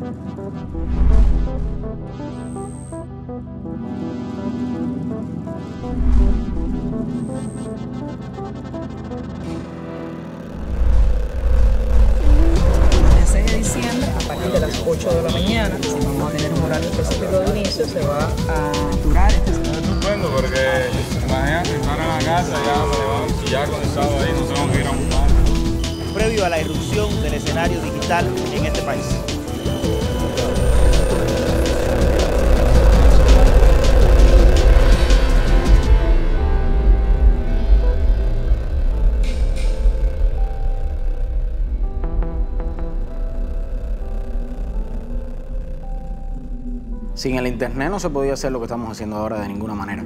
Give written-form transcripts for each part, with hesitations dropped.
A partir de las 8 de la mañana, vamos a tener un horario específico de inicio, se va a durar este sábado. Es estupendo porque imagínate estar en la casa y ya con el sábado ahí nos tenemos que ir a un bar. Previo a la irrupción del escenario digital en este país. Sin el internet no se podía hacer lo que estamos haciendo ahora de ninguna manera.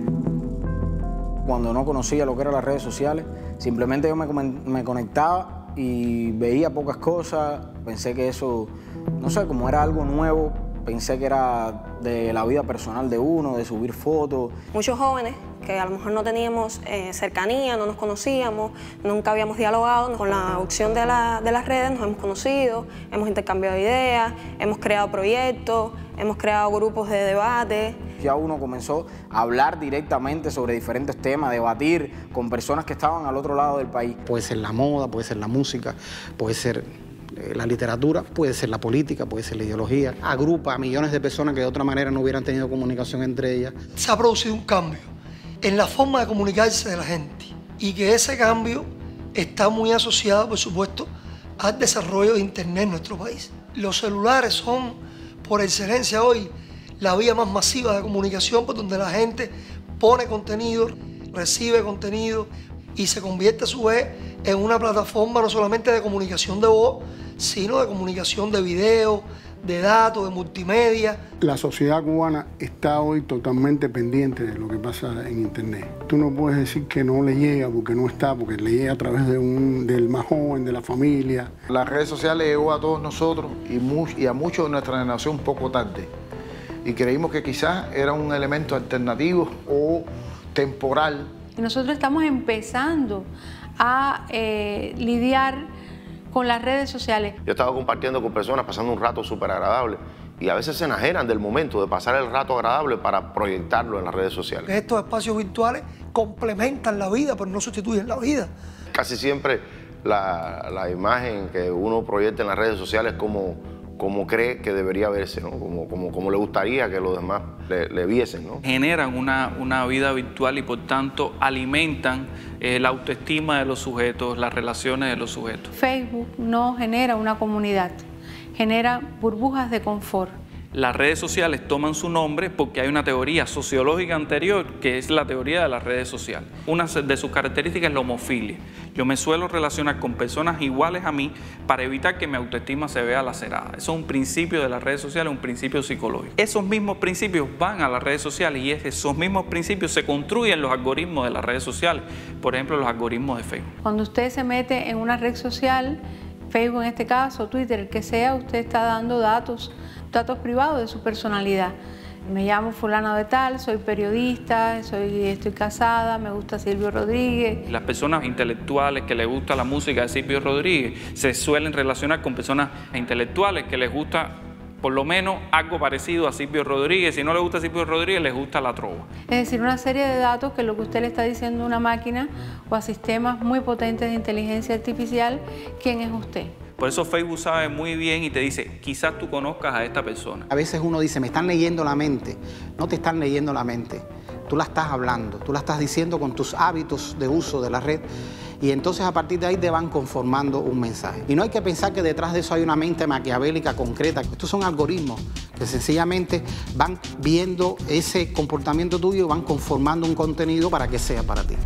Cuando no conocía lo que eran las redes sociales, simplemente yo me conectaba y veía pocas cosas. Pensé que eso, no sé, como era algo nuevo, pensé que era de la vida personal de uno, de subir fotos. Muchos jóvenes que a lo mejor no teníamos cercanía, no nos conocíamos, nunca habíamos dialogado. Con la opción de las redes nos hemos conocido, hemos intercambiado ideas, hemos creado proyectos, hemos creado grupos de debate. Ya uno comenzó a hablar directamente sobre diferentes temas, debatir con personas que estaban al otro lado del país. Puede ser la moda, puede ser la música, puede ser la literatura, puede ser la política, puede ser la ideología. Agrupa a millones de personas que de otra manera no hubieran tenido comunicación entre ellas. Se ha producido un cambio en la forma de comunicarse de la gente y que ese cambio está muy asociado, por supuesto, al desarrollo de Internet en nuestro país. Los celulares son, por excelencia hoy, la vía más masiva de comunicación por donde la gente pone contenido, recibe contenido y se convierte a su vez en una plataforma no solamente de comunicación de voz, sino de comunicación de video, de datos, de multimedia. La sociedad cubana está hoy totalmente pendiente de lo que pasa en Internet. Tú no puedes decir que no le llega porque no está, porque le llega a través del más joven, de la familia. Las redes sociales llegó a todos nosotros y a muchos de nuestra generación poco tarde. Y creímos que quizás era un elemento alternativo o temporal. Nosotros estamos empezando a lidiar con las redes sociales. Yo estaba compartiendo con personas, pasando un rato súper agradable y a veces se enajenan del momento de pasar el rato agradable para proyectarlo en las redes sociales. Estos espacios virtuales complementan la vida, pero no sustituyen la vida. Casi siempre la imagen que uno proyecta en las redes sociales como cree que debería verse, ¿no? Como le gustaría que los demás le viesen, ¿no? Generan una vida virtual y por tanto alimentan la autoestima de los sujetos, las relaciones de los sujetos. Facebook no genera una comunidad, genera burbujas de confort. Las redes sociales toman su nombre porque hay una teoría sociológica anterior que es la teoría de las redes sociales. Una de sus características es la homofilia. Yo me suelo relacionar con personas iguales a mí para evitar que mi autoestima se vea lacerada. Eso es un principio de las redes sociales, un principio psicológico. Esos mismos principios van a las redes sociales y esos mismos principios se construyen los algoritmos de las redes sociales. Por ejemplo, los algoritmos de Facebook. Cuando usted se mete en una red social, Facebook en este caso, Twitter, el que sea, usted está dando datos privados de su personalidad. Me llamo fulana de tal, soy periodista, estoy casada, me gusta Silvio Rodríguez. Las personas intelectuales que les gusta la música de Silvio Rodríguez se suelen relacionar con personas intelectuales que les gusta por lo menos algo parecido a Silvio Rodríguez. Si no le gusta Silvio Rodríguez, les gusta la trova. Es decir, una serie de datos que lo que usted le está diciendo a una máquina o a sistemas muy potentes de inteligencia artificial, ¿quién es usted? Por eso Facebook sabe muy bien y te dice, quizás tú conozcas a esta persona. A veces uno dice, me están leyendo la mente. No te están leyendo la mente. Tú la estás hablando, tú la estás diciendo con tus hábitos de uso de la red. Y entonces a partir de ahí te van conformando un mensaje. Y no hay que pensar que detrás de eso hay una mente maquiavélica concreta. Estos son algoritmos que sencillamente van viendo ese comportamiento tuyo y van conformando un contenido para que sea para ti.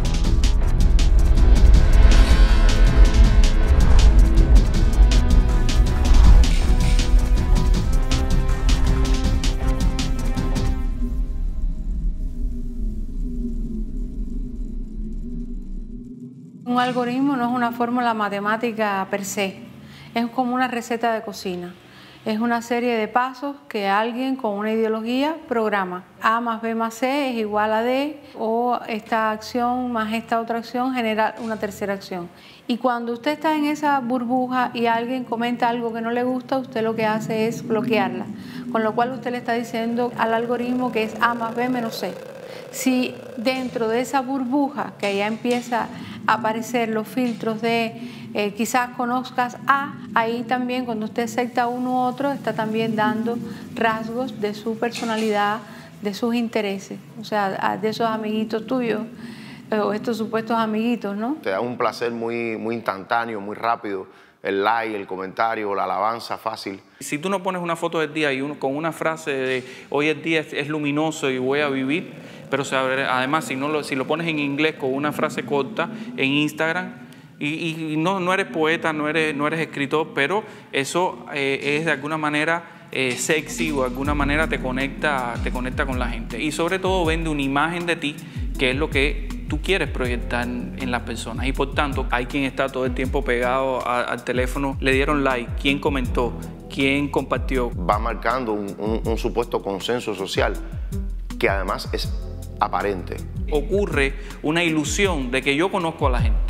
Un algoritmo no es una fórmula matemática per se, es como una receta de cocina. Es una serie de pasos que alguien con una ideología programa. A más B más C es igual a D, o esta acción más esta otra acción genera una tercera acción. Y cuando usted está en esa burbuja y alguien comenta algo que no le gusta, usted lo que hace es bloquearla. Con lo cual usted le está diciendo al algoritmo que es A más B menos C. Si dentro de esa burbuja que ya empieza a aparecer los filtros de quizás conozcas A, ahí también cuando usted acepta uno u otro está también dando rasgos de su personalidad, de sus intereses, o sea, de esos amiguitos tuyos o estos supuestos amiguitos, ¿no? Te da un placer muy instantáneo, muy rápido, el like, el comentario, la alabanza fácil. Si tú no pones una foto del día y con una frase de hoy el día es luminoso y voy a vivir, pero además si lo pones en inglés con una frase corta en Instagram, y no eres poeta, no eres escritor, pero eso es de alguna manera sexy, o de alguna manera te conecta con la gente. Y sobre todo vende una imagen de ti, que es lo que tú quieres proyectar en las personas. Y por tanto, hay quien está todo el tiempo pegado al teléfono, le dieron like, quién comentó, quién compartió. Va marcando un supuesto consenso social que además es aparente. Ocurre una ilusión de que yo conozco a la gente.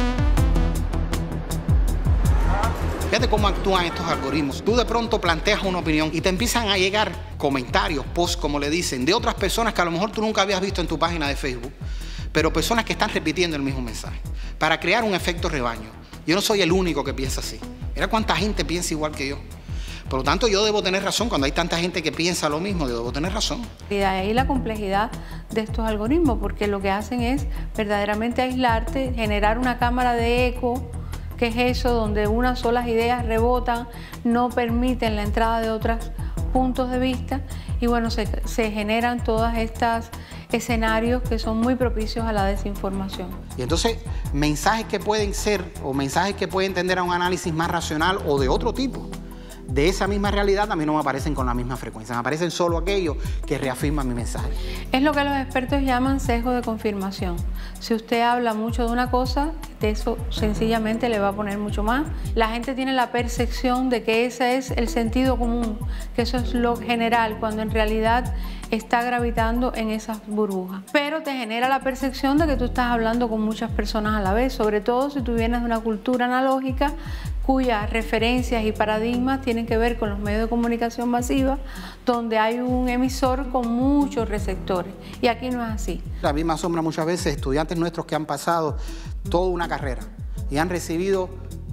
Fíjate cómo actúan estos algoritmos. Tú de pronto planteas una opinión y te empiezan a llegar comentarios, posts, como le dicen, de otras personas que a lo mejor tú nunca habías visto en tu página de Facebook, pero personas que están repitiendo el mismo mensaje, para crear un efecto rebaño. Yo no soy el único que piensa así. Mira cuánta gente piensa igual que yo. Por lo tanto, yo debo tener razón. Cuando hay tanta gente que piensa lo mismo, yo debo tener razón. Y de ahí la complejidad de estos algoritmos, porque lo que hacen es verdaderamente aislarte, generar una cámara de eco, que es eso, donde unas solas ideas rebotan, no permiten la entrada de otros puntos de vista, y bueno, se generan todas estas escenarios que son muy propicios a la desinformación. Y entonces, mensajes que pueden ser, o mensajes que pueden tender a un análisis más racional o de otro tipo, de esa misma realidad, a mí no me aparecen con la misma frecuencia, me aparecen solo aquellos que reafirman mi mensaje. Es lo que los expertos llaman sesgo de confirmación. Si usted habla mucho de una cosa, de eso sencillamente le va a poner mucho más. La gente tiene la percepción de que ese es el sentido común, que eso es lo general, cuando en realidad está gravitando en esas burbujas. Pero te genera la percepción de que tú estás hablando con muchas personas a la vez, sobre todo si tú vienes de una cultura analógica cuyas referencias y paradigmas tienen que ver con los medios de comunicación masiva, donde hay un emisor con muchos receptores. Y aquí no es así. A mí me asombra muchas veces estudiantes nuestros que han pasado toda una carrera y han recibido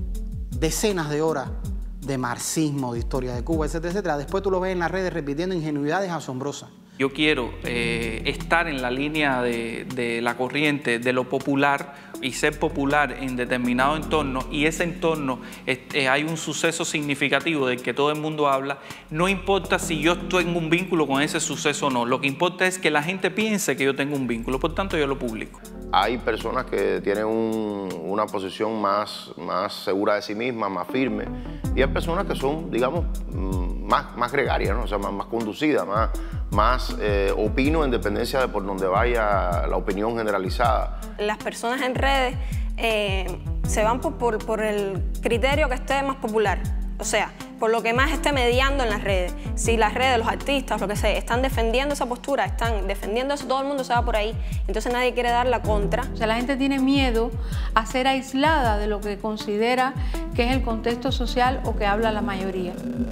decenas de horas de marxismo, de historia de Cuba, etcétera, etcétera. Después tú lo ves en las redes repitiendo ingenuidades asombrosas. Yo quiero estar en la línea de la corriente, de lo popular, y ser popular en determinado entorno, y ese entorno hay un suceso significativo del que todo el mundo habla. No importa si yo tengo un vínculo con ese suceso o no, lo que importa es que la gente piense que yo tengo un vínculo, por tanto yo lo publico. Hay personas que tienen una posición más segura de sí misma, más firme, y hay personas que son, digamos, más gregarias, ¿no? O sea, más conducidas, más opino en dependencia de por donde vaya la opinión generalizada. Las personas en redes se van por el criterio que esté más popular, o sea, por lo que más esté mediando en las redes. Si las redes, los artistas, lo que sea, están defendiendo esa postura, están defendiendo eso, todo el mundo se va por ahí, entonces nadie quiere dar la contra. O sea, la gente tiene miedo a ser aislada de lo que considera que es el contexto social o que habla la mayoría.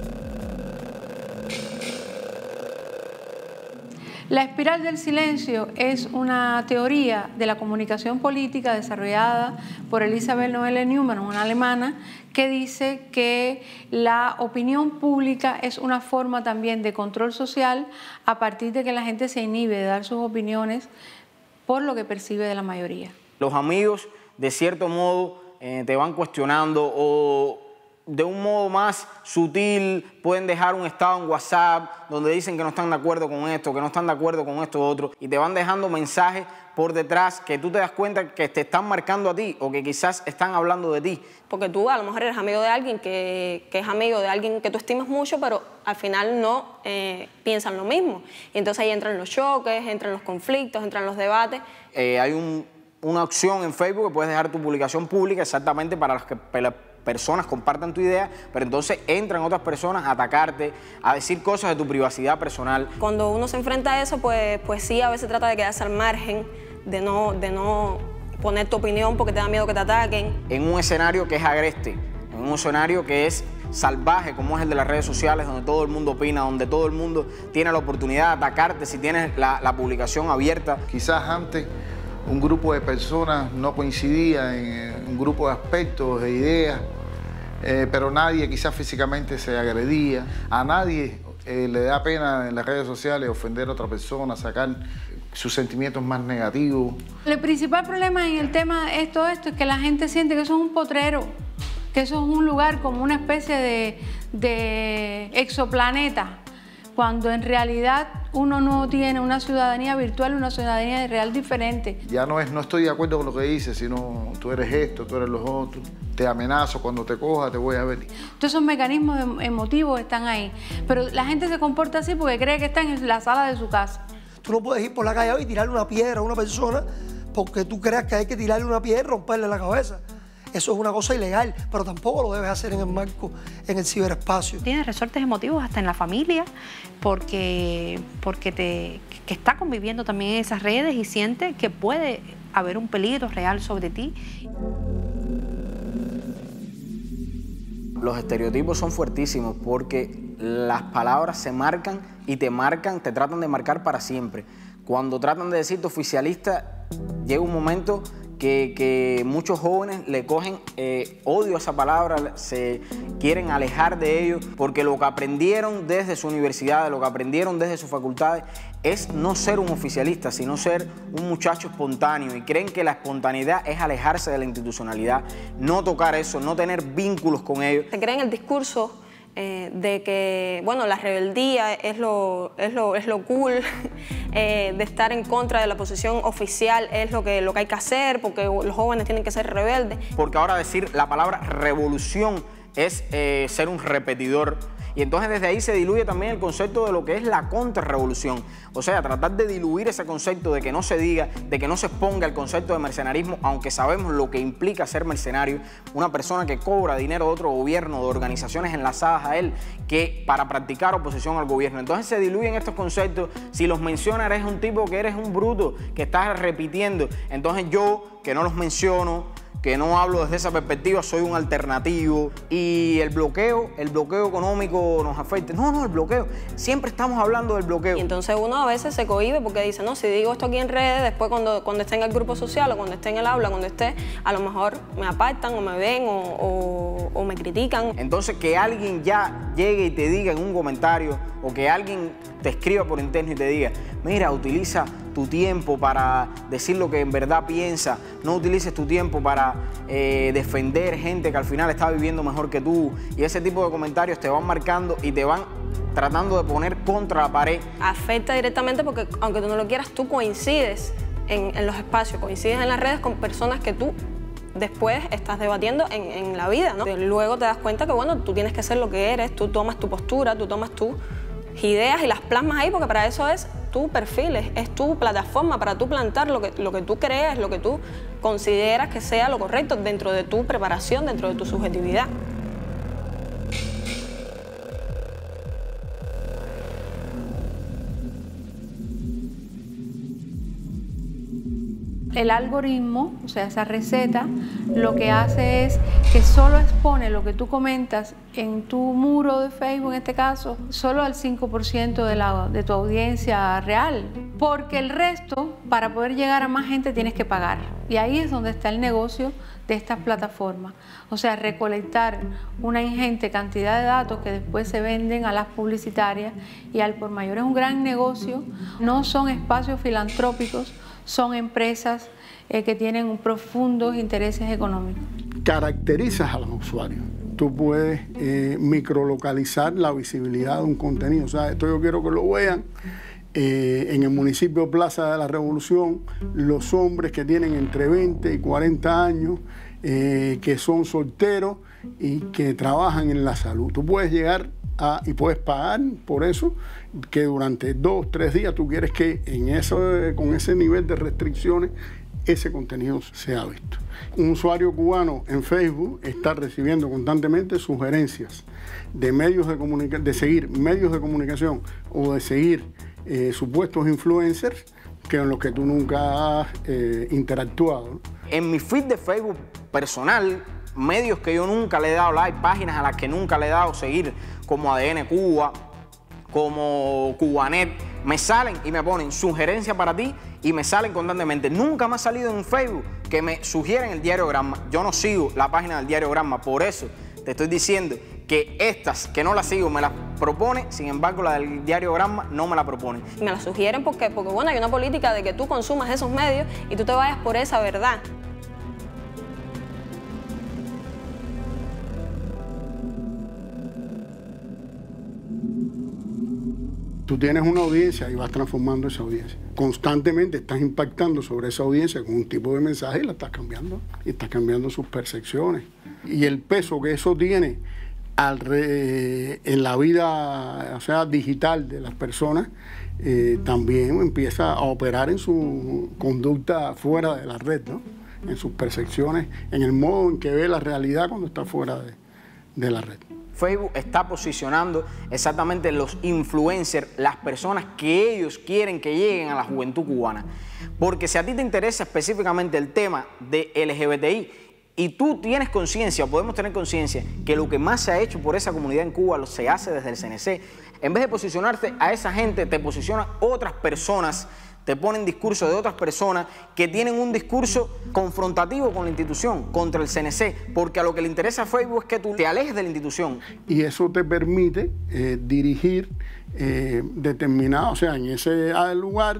La espiral del silencio es una teoría de la comunicación política desarrollada por Elisabeth Noelle Neumann, una alemana, que dice que la opinión pública es una forma también de control social a partir de que la gente se inhibe de dar sus opiniones por lo que percibe de la mayoría. Los amigos, de cierto modo, te van cuestionando, o de un modo más sutil pueden dejar un estado en WhatsApp donde dicen que no están de acuerdo con esto, que no están de acuerdo con esto otro, y te van dejando mensajes por detrás que tú te das cuenta que te están marcando a ti o que quizás están hablando de ti. Porque tú a lo mejor eres amigo de alguien que es amigo de alguien que tú estimas mucho, pero al final no piensan lo mismo. Y entonces ahí entran los choques, entran los conflictos, entran los debates. Hay una opción en Facebook que puedes dejar tu publicación pública exactamente para personas compartan tu idea, pero entonces entran otras personas a atacarte, a decir cosas de tu privacidad personal. Cuando uno se enfrenta a eso, pues sí, a veces trata de quedarse al margen, de no poner tu opinión porque te da miedo que te ataquen. En un escenario que es agreste, en un escenario que es salvaje como es el de las redes sociales, donde todo el mundo opina, donde todo el mundo tiene la oportunidad de atacarte si tienes la publicación abierta. Quizás antes un grupo de personas no coincidía en un grupo de aspectos, de ideas, pero nadie quizás físicamente se agredía. A nadie le da pena en las redes sociales ofender a otra persona, sacar sus sentimientos más negativos. El principal problema en el tema de esto es que la gente siente que eso es un potrero, que eso es un lugar como una especie de exoplaneta, cuando en realidad uno no tiene una ciudadanía virtual, una ciudadanía real diferente. Ya no estoy de acuerdo con lo que dices, sino tú eres esto, tú eres los otros, te amenazo, cuando te coja te voy a ver. Todos esos mecanismos emotivos están ahí, pero la gente se comporta así porque cree que está en la sala de su casa. Tú no puedes ir por la calle y tirarle una piedra a una persona porque tú creas que hay que tirarle una piedra y romperle la cabeza. Eso es una cosa ilegal, pero tampoco lo debes hacer en el marco, en el ciberespacio. Tiene resortes emotivos hasta en la familia, porque está conviviendo también en esas redes y siente que puede haber un peligro real sobre ti. Los estereotipos son fuertísimos porque las palabras se marcan y te tratan de marcar para siempre. Cuando tratan de decirte oficialista, llega un momento que muchos jóvenes le cogen odio a esa palabra, se quieren alejar de ello, porque lo que aprendieron desde su universidad, lo que aprendieron desde sus facultades, es no ser un oficialista, sino ser un muchacho espontáneo, y creen que la espontaneidad es alejarse de la institucionalidad, no tocar eso, no tener vínculos con ellos. Se creen el discurso de que, bueno, la rebeldía es lo cool, de estar en contra de la posición oficial es lo que hay que hacer, porque los jóvenes tienen que ser rebeldes. Porque ahora decir la palabra revolución es ser un repetidor. Y entonces desde ahí se diluye también el concepto de lo que es la contrarrevolución. O sea, tratar de diluir ese concepto, de que no se diga, de que no se exponga el concepto de mercenarismo, aunque sabemos lo que implica ser mercenario, una persona que cobra dinero de otro gobierno, de organizaciones enlazadas a él, que para practicar oposición al gobierno. Entonces se diluyen estos conceptos. Si los mencionas, eres un tipo que eres un bruto, que estás repitiendo. Entonces yo, que no los menciono, que no hablo desde esa perspectiva, soy un alternativo. Y el bloqueo económico nos afecta. No, el bloqueo. Siempre estamos hablando del bloqueo. Y entonces uno a veces se cohíbe porque dice, no, si digo esto aquí en redes, después cuando esté en el grupo social o cuando esté en el aula, cuando esté, a lo mejor me apartan o me ven o me critican. Entonces que alguien ya llegue y te diga en un comentario, o que alguien te escriba por interno y te diga, mira, utiliza tu tiempo para decir lo que en verdad piensa, no utilices tu tiempo para defender gente que al final está viviendo mejor que tú, y ese tipo de comentarios te van marcando y te van tratando de poner contra la pared. Afecta directamente porque, aunque tú no lo quieras, tú coincides en los espacios, coincides en las redes con personas que tú después estás debatiendo en la vida, ¿no? Luego te das cuenta que, bueno, tú tienes que ser lo que eres, tú tomas tu postura, tú tomas tus ideas y las plasmas ahí, porque para eso es tu perfil, es tu plataforma para tú plantar lo que tú crees, lo que tú consideras que sea lo correcto dentro de tu preparación, dentro de tu subjetividad. El algoritmo, o sea, esa receta, lo que hace es que solo expone lo que tú comentas en tu muro de Facebook, en este caso, solo al 5% de tu audiencia real. Porque el resto, para poder llegar a más gente, tienes que pagar. Y ahí es donde está el negocio de estas plataformas. O sea, recolectar una ingente cantidad de datos que después se venden a las publicitarias y al por mayor. Es un gran negocio. No son espacios filantrópicos, son empresas que tienen profundos intereses económicos. Caracterizas a los usuarios. Tú puedes microlocalizar la visibilidad de un contenido. O sea, esto yo quiero que lo vean en el municipio Plaza de la Revolución, los hombres que tienen entre 20 y 40 años, que son solteros y que trabajan en la salud. Tú puedes llegar y puedes pagar por eso, que durante 2 o 3 días tú quieres que con ese nivel de restricciones ese contenido sea visto. Un usuario cubano en Facebook está recibiendo constantemente sugerencias de medios de seguir medios de comunicación o de seguir supuestos influencers en los que tú nunca has interactuado, ¿no? En mi feed de Facebook personal, medios que yo nunca le he dado like, páginas a las que nunca le he dado seguir, como ADN Cuba, como Cubanet, me salen y me ponen sugerencias para ti y me salen constantemente. Nunca me ha salido en Facebook que me sugieren el Diario Granma. Yo no sigo la página del Diario Granma, por eso te estoy diciendo que estas que no las sigo me las propone, sin embargo la del Diario Granma no me la propone. Me la sugieren porque bueno, hay una política de que tú consumas esos medios y tú te vayas por esa verdad. Tú tienes una audiencia y vas transformando esa audiencia. Constantemente estás impactando sobre esa audiencia con un tipo de mensaje y la estás cambiando. Y estás cambiando sus percepciones. Y el peso que eso tiene en la vida, o sea, digital de las personas, también empieza a operar en su conducta fuera de la red, ¿no? En sus percepciones, en el modo en que ve la realidad cuando está fuera de la red. Facebook está posicionando exactamente los influencers, las personas que ellos quieren que lleguen a la juventud cubana. Porque si a ti te interesa específicamente el tema de LGBTI y tú tienes conciencia, podemos tener conciencia, que lo que más se ha hecho por esa comunidad en Cuba se hace desde el CNC, en vez de posicionarte a esa gente, te posicionan otras personas, te ponen discursos de otras personas que tienen un discurso confrontativo con la institución, contra el CNC, porque a lo que le interesa a Facebook es que tú te alejes de la institución. Y eso te permite dirigir determinado, o sea, en ese lugar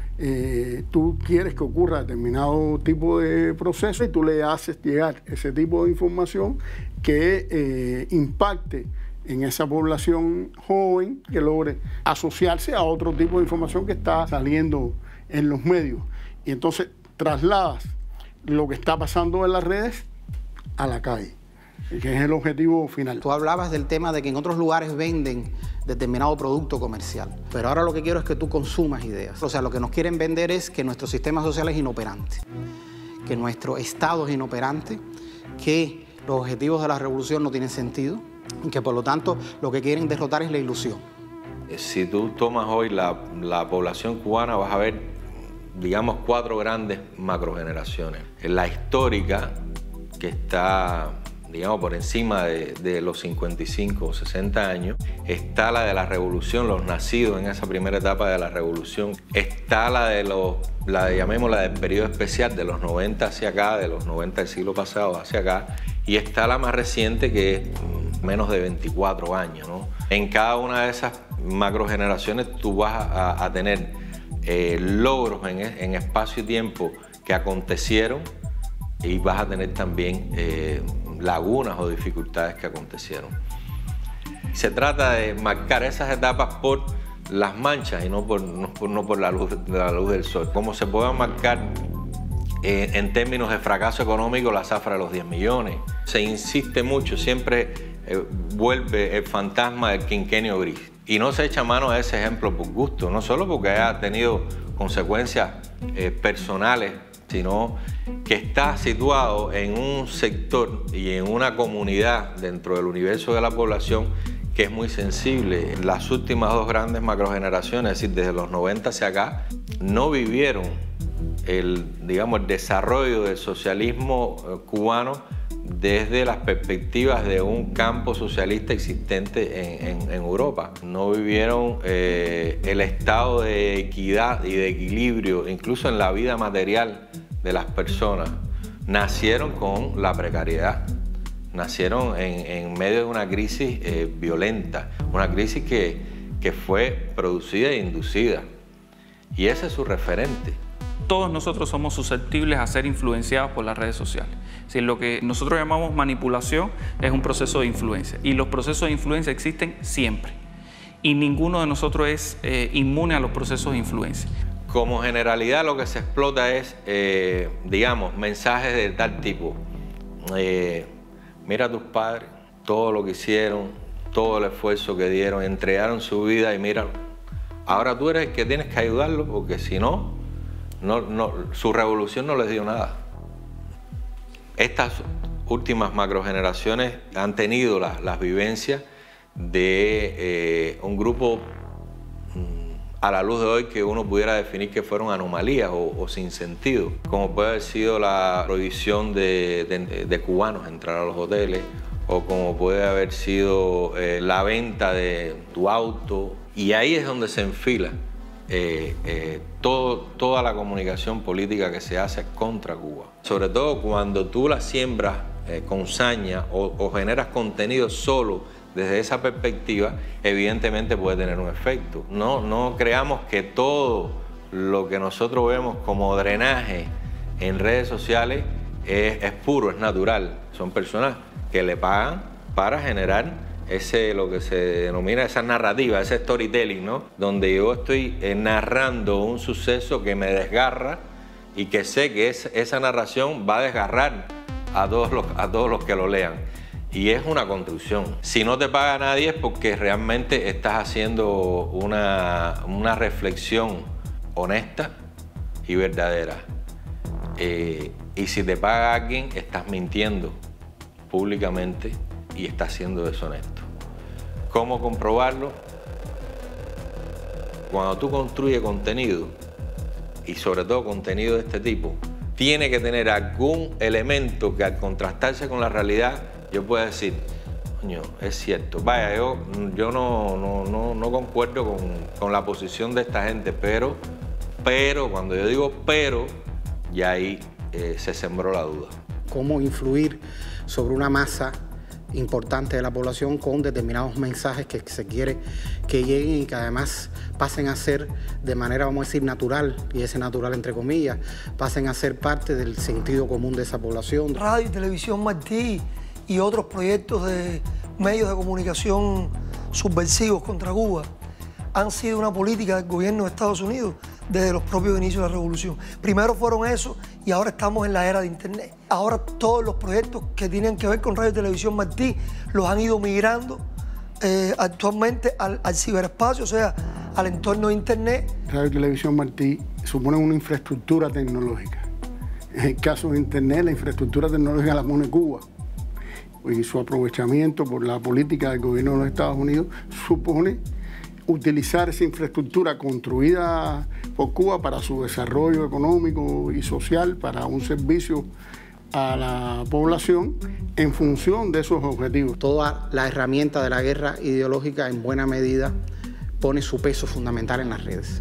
tú quieres que ocurra determinado tipo de proceso y tú le haces llegar ese tipo de información que impacte en esa población joven, que logre asociarse a otro tipo de información que está saliendo en los medios. Y entonces trasladas lo que está pasando en las redes a la calle, que es el objetivo final. Tú hablabas del tema de que en otros lugares venden determinado producto comercial, pero ahora lo que quiero es que tú consumas ideas. O sea, lo que nos quieren vender es que nuestro sistema social es inoperante, que nuestro Estado es inoperante, que los objetivos de la revolución no tienen sentido, y que por lo tanto lo que quieren derrotar es la ilusión. Si tú tomas hoy la población cubana, vas a ver, digamos, 4 grandes macrogeneraciones. La histórica, que está, digamos, por encima de los 55 o 60 años. Está la de la revolución, los nacidos en esa primera etapa de la revolución. Está llamémosla del periodo especial, de los 90 hacia acá, de los 90 del siglo pasado hacia acá. Y está la más reciente, que es menos de 24 años, ¿no? En cada una de esas macrogeneraciones tú vas a tener logros en espacio y tiempo que acontecieron, y vas a tener también lagunas o dificultades que acontecieron. Se trata de marcar esas etapas por las manchas y no por la luz del sol. Como se puede marcar en términos de fracaso económico la zafra de los 10 millones. Se insiste mucho, siempre vuelve el fantasma del quinquenio gris. Y no se echa mano a ese ejemplo por gusto, no solo porque haya tenido consecuencias personales, sino que está situado en un sector y en una comunidad dentro del universo de la población que es muy sensible. Las últimas 2 grandes macrogeneraciones, es decir, desde los 90 hacia acá, no vivieron el desarrollo del socialismo cubano desde las perspectivas de un campo socialista existente en Europa. No vivieron el estado de equidad y de equilibrio, incluso en la vida material de las personas. Nacieron con la precariedad, nacieron en medio de una crisis violenta, una crisis que fue producida e inducida. Y ese es su referente. Todos nosotros somos susceptibles a ser influenciados por las redes sociales. Si lo que nosotros llamamos manipulación es un proceso de influencia, y los procesos de influencia existen siempre, y ninguno de nosotros es inmune a los procesos de influencia. Como generalidad, lo que se explota es, mensajes de tal tipo. Mira a tus padres, todo lo que hicieron, todo el esfuerzo que dieron, entregaron su vida y míralo. Ahora tú eres el que tienes que ayudarlo, porque si no, su revolución no les dio nada. Estas últimas macrogeneraciones han tenido las vivencias de un grupo a la luz de hoy que uno pudiera definir que fueron anomalías o sin sentido, como puede haber sido la prohibición de cubanos entrar a los hoteles, o como puede haber sido la venta de tu auto. Y ahí es donde se enfila toda la comunicación política que se hace contra Cuba. Sobre todo cuando tú la siembras con saña o generas contenido solo desde esa perspectiva, evidentemente puede tener un efecto. No creamos que todo lo que nosotros vemos como drenaje en redes sociales es puro, es natural. Son personas que le pagan para generar lo que se denomina esa narrativa, ese storytelling, ¿no? Donde yo estoy narrando un suceso que me desgarra y que sé que esa narración va a desgarrar a todos los que lo lean. Y es una construcción. Si no te paga nadie es porque realmente estás haciendo una reflexión honesta y verdadera. Y si te paga alguien, estás mintiendo públicamente y estás siendo deshonesto. ¿Cómo comprobarlo? Cuando tú construyes contenido, y sobre todo contenido de este tipo, tiene que tener algún elemento que al contrastarse con la realidad yo pueda decir, coño, es cierto. Vaya, yo no concuerdo con la posición de esta gente, pero cuando yo digo pero, ya ahí se sembró la duda. ¿Cómo influir sobre una masa importante de la población con determinados mensajes que se quiere que lleguen y que además pasen a ser de manera, vamos a decir, natural, y ese natural entre comillas, pasen a ser parte del sentido común de esa población? Radio y Televisión Martí y otros proyectos de medios de comunicación subversivos contra Cuba han sido una política del gobierno de Estados Unidos desde los propios inicios de la revolución. Primero fueron esos y ahora estamos en la era de Internet. Ahora todos los proyectos que tienen que ver con Radio y Televisión Martí los han ido migrando actualmente al ciberespacio, o sea, al entorno de Internet. Radio y Televisión Martí supone una infraestructura tecnológica. En el caso de Internet, la infraestructura tecnológica la pone Cuba. Y su aprovechamiento por la política del gobierno de los Estados Unidos supone utilizar esa infraestructura construida por Cuba para su desarrollo económico y social, para un servicio a la población en función de esos objetivos. Toda la herramienta de la guerra ideológica en buena medida pone su peso fundamental en las redes.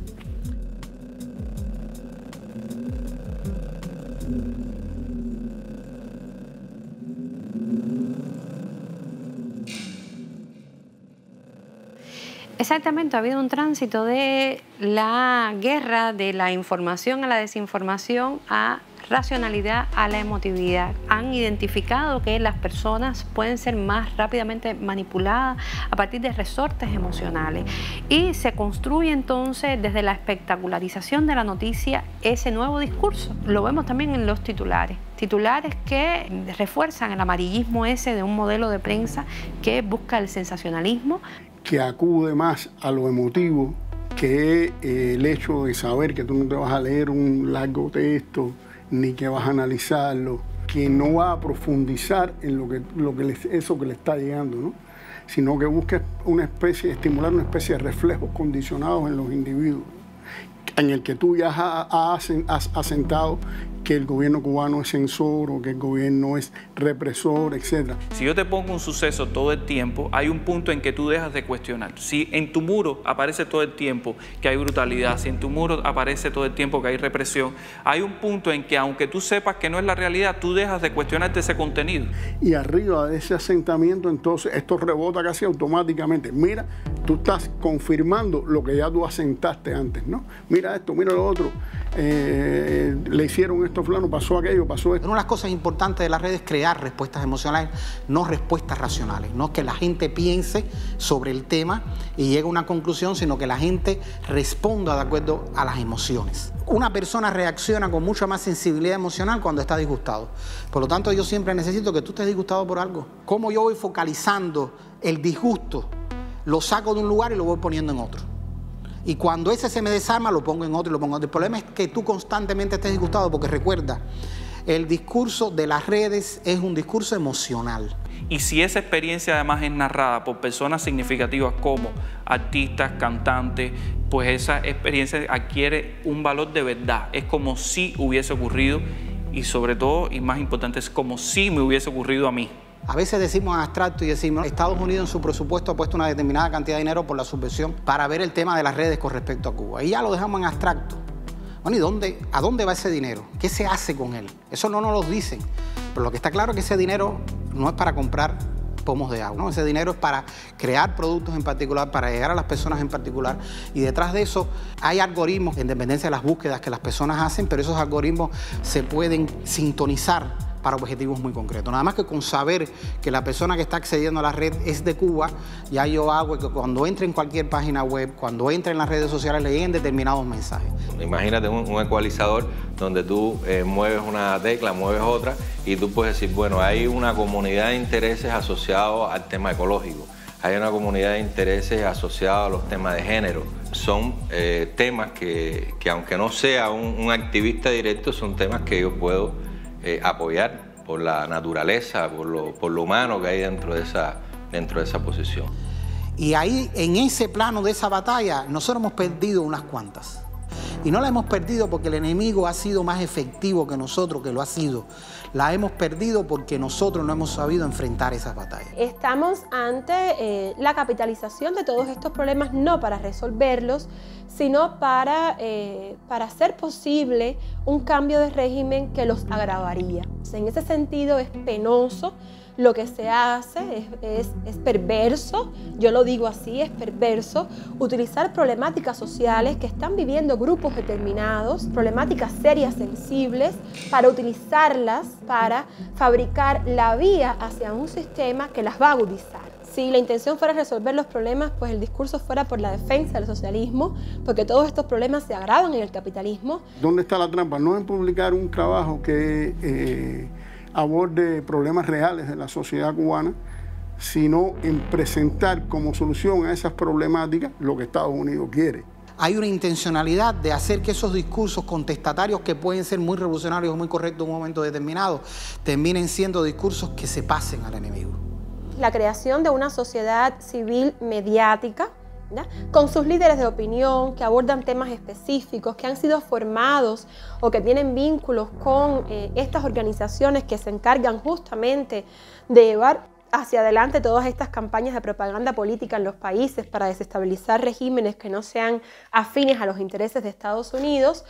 Exactamente, ha habido un tránsito de la guerra, de la información a la desinformación, a racionalidad, a la emotividad. Han identificado que las personas pueden ser más rápidamente manipuladas a partir de resortes emocionales y se construye entonces desde la espectacularización de la noticia ese nuevo discurso. Lo vemos también en los titulares. Titulares que refuerzan el amarillismo ese de un modelo de prensa que busca el sensacionalismo, que acude más a lo emotivo que el hecho de saber que tú no te vas a leer un largo texto ni que vas a analizarlo, que no va a profundizar en eso que le está llegando, ¿no? Sino que busca estimular una especie de reflejos condicionados en los individuos, en el que tú ya has asentado que el gobierno cubano es censor o que el gobierno es represor, etc. Si yo te pongo un suceso todo el tiempo, hay un punto en que tú dejas de cuestionar. Si en tu muro aparece todo el tiempo que hay brutalidad, si en tu muro aparece todo el tiempo que hay represión, hay un punto en que aunque tú sepas que no es la realidad, tú dejas de cuestionarte ese contenido. Y arriba de ese asentamiento, entonces, esto rebota casi automáticamente. Mira, tú estás confirmando lo que ya tú asentaste antes, ¿no? Mira esto, mira lo otro. Le hicieron esto a fulano, pasó aquello, pasó esto. Una de las cosas importantes de las redes es crear respuestas emocionales, no respuestas racionales. No que la gente piense sobre el tema y llegue a una conclusión, sino que la gente responda de acuerdo a las emociones. Una persona reacciona con mucha más sensibilidad emocional cuando está disgustado. Por lo tanto, yo siempre necesito que tú estés disgustado por algo. ¿Cómo yo voy focalizando el disgusto? Lo saco de un lugar y lo voy poniendo en otro. Y cuando ese se me desarma, lo pongo en otro y lo pongo en otro. El problema es que tú constantemente estés disgustado porque recuerda, el discurso de las redes es un discurso emocional. Y si esa experiencia además es narrada por personas significativas como artistas, cantantes, pues esa experiencia adquiere un valor de verdad. Es como si hubiese ocurrido y sobre todo, y más importante, es como si me hubiese ocurrido a mí. A veces decimos en abstracto y decimos, Estados Unidos en su presupuesto ha puesto una determinada cantidad de dinero por la subvención para ver el tema de las redes con respecto a Cuba. Y ya lo dejamos en abstracto. Bueno, ¿y a dónde va ese dinero? ¿Qué se hace con él? Eso no nos lo dicen. Pero lo que está claro es que ese dinero no es para comprar pomos de agua, ¿no? Ese dinero es para crear productos en particular, para llegar a las personas en particular. Y detrás de eso hay algoritmos, en dependencia de las búsquedas que las personas hacen, pero esos algoritmos se pueden sintonizar para objetivos muy concretos. Nada más que con saber que la persona que está accediendo a la red es de Cuba, ya yo hago que cuando entre en cualquier página web, cuando entre en las redes sociales, le lleguen determinados mensajes. Imagínate un ecualizador donde tú mueves una tecla, mueves otra, y tú puedes decir, bueno, hay una comunidad de intereses asociados al tema ecológico, hay una comunidad de intereses asociados a los temas de género. Son temas que aunque no sea un activista directo, son temas que yo puedo apoyar por la naturaleza, por lo humano que hay dentro de esa posición. Y ahí, en ese plano de esa batalla, nosotros hemos perdido unas cuantas. Y no la hemos perdido porque el enemigo ha sido más efectivo que nosotros, que lo ha sido. La hemos perdido porque nosotros no hemos sabido enfrentar esas batallas. Estamos ante la capitalización de todos estos problemas, no para resolverlos, sino para hacer posible un cambio de régimen que los agravaría. En ese sentido es penoso lo que se hace, es perverso, yo lo digo así, es perverso, utilizar problemáticas sociales que están viviendo grupos determinados, problemáticas serias, sensibles, para utilizarlas para fabricar la vía hacia un sistema que las va a agudizar. Si la intención fuera resolver los problemas, pues el discurso fuera por la defensa del socialismo, porque todos estos problemas se agravan en el capitalismo. ¿Dónde está la trampa? No en publicar un trabajo que aborde problemas reales de la sociedad cubana, sino en presentar como solución a esas problemáticas lo que Estados Unidos quiere. Hay una intencionalidad de hacer que esos discursos contestatarios, que pueden ser muy revolucionarios o muy correctos en un momento determinado, terminen siendo discursos que se pasen al enemigo. La creación de una sociedad civil mediática, ¿ya?, con sus líderes de opinión que abordan temas específicos, que han sido formados o que tienen vínculos con estas organizaciones que se encargan justamente de llevar hacia adelante todas estas campañas de propaganda política en los países para desestabilizar regímenes que no sean afines a los intereses de Estados Unidos.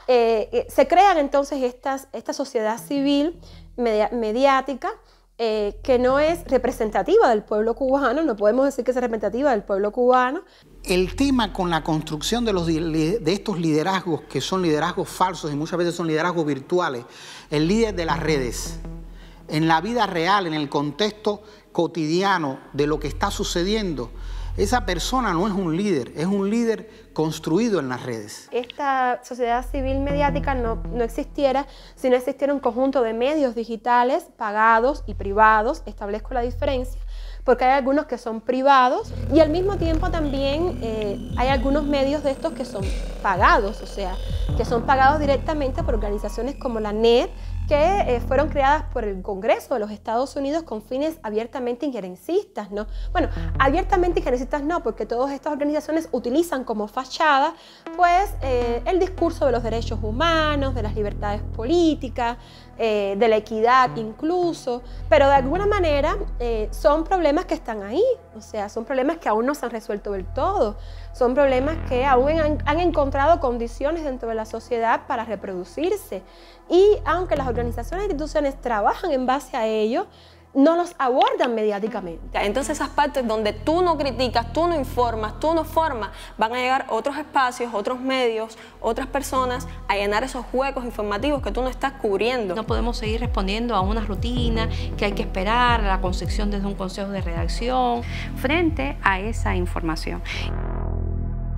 Se crean entonces esta sociedad civil mediática que no es representativa del pueblo cubano, no podemos decir que es representativa del pueblo cubano. El tema con la construcción de estos liderazgos, que son liderazgos falsos y muchas veces son liderazgos virtuales, el líder de las redes, en la vida real, en el contexto cotidiano de lo que está sucediendo, esa persona no es un líder construido en las redes. Esta sociedad civil mediática no existiera si no existiera un conjunto de medios digitales pagados y privados, establezco la diferencia, porque hay algunos que son privados y al mismo tiempo también hay algunos medios de estos que son pagados, o sea, que son pagados directamente por organizaciones como la NED, que fueron creadas por el Congreso de los Estados Unidos con fines abiertamente injerencistas, ¿no? Bueno, abiertamente injerencistas no, porque todas estas organizaciones utilizan como fachada, pues, el discurso de los derechos humanos, de las libertades políticas, de la equidad incluso, pero de alguna manera son problemas que están ahí, o sea, son problemas que aún no se han resuelto del todo, son problemas que aún han encontrado condiciones dentro de la sociedad para reproducirse. Y aunque las organizaciones e instituciones trabajan en base a ello, no los abordan mediáticamente. Entonces esas partes donde tú no criticas, tú no informas, tú no formas, van a llegar otros espacios, otros medios, otras personas a llenar esos huecos informativos que tú no estás cubriendo. No podemos seguir respondiendo a una rutina que hay que esperar, a la concepción desde un consejo de redacción, frente a esa información.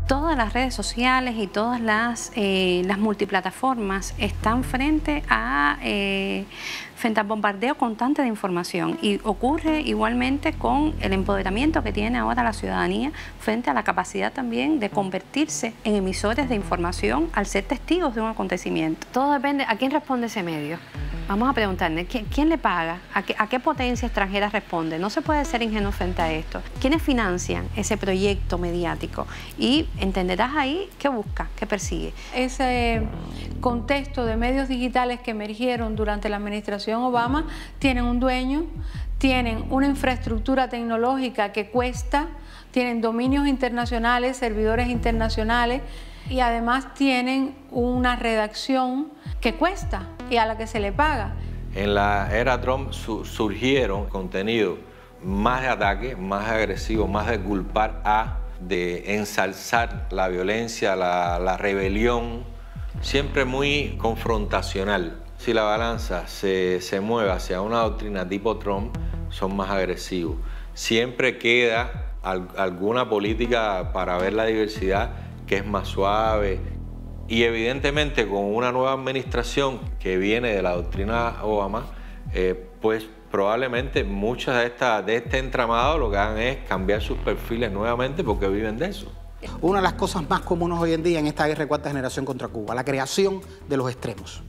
Todas las redes sociales y todas las multiplataformas están frente al bombardeo constante de información, y ocurre igualmente con el empoderamiento que tiene ahora la ciudadanía frente a la capacidad también de convertirse en emisores de información al ser testigos de un acontecimiento. Todo depende a quién responde ese medio. Vamos a preguntarle, ¿quién le paga? ¿A qué potencia extranjera responde? No se puede ser ingenuo frente a esto. ¿Quiénes financian ese proyecto mediático? Y entenderás ahí qué busca, qué persigue. Ese contexto de medios digitales que emergieron durante la administración Obama tienen un dueño, tienen una infraestructura tecnológica que cuesta, tienen dominios internacionales, servidores internacionales, y además tienen una redacción que cuesta y a la que se le paga. En la era Trump surgieron contenidos más de ataque, más agresivos, más de culpar de ensalzar la violencia, la rebelión, siempre muy confrontacional. Si la balanza se mueve hacia una doctrina tipo Trump, son más agresivos. Siempre queda alguna política para ver la diversidad que es más suave, y evidentemente con una nueva administración que viene de la doctrina Obama, pues probablemente muchas de este entramado lo que hagan es cambiar sus perfiles nuevamente porque viven de eso. Una de las cosas más comunes hoy en día en esta guerra de cuarta generación contra Cuba, la creación de los extremos.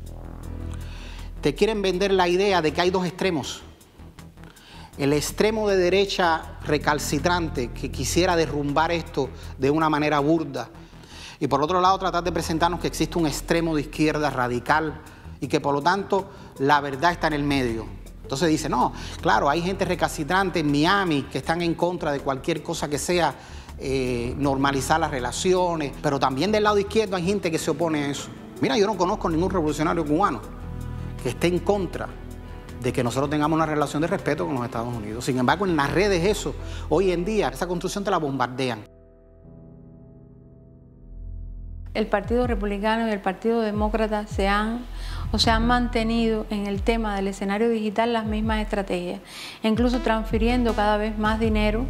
Te quieren vender la idea de que hay dos extremos. El extremo de derecha recalcitrante que quisiera derrumbar esto de una manera burda, y por otro lado tratar de presentarnos que existe un extremo de izquierda radical y que por lo tanto la verdad está en el medio. Entonces dice, no, claro, hay gente recalcitrante en Miami que están en contra de cualquier cosa que sea normalizar las relaciones, pero también del lado izquierdo hay gente que se opone a eso. Mira, yo no conozco ningún revolucionario cubano que esté en contra de que nosotros tengamos una relación de respeto con los Estados Unidos. Sin embargo, en las redes eso, hoy en día, esa construcción te la bombardean. El Partido Republicano y el Partido Demócrata se han mantenido en el tema del escenario digital las mismas estrategias, incluso transfiriendo cada vez más dinero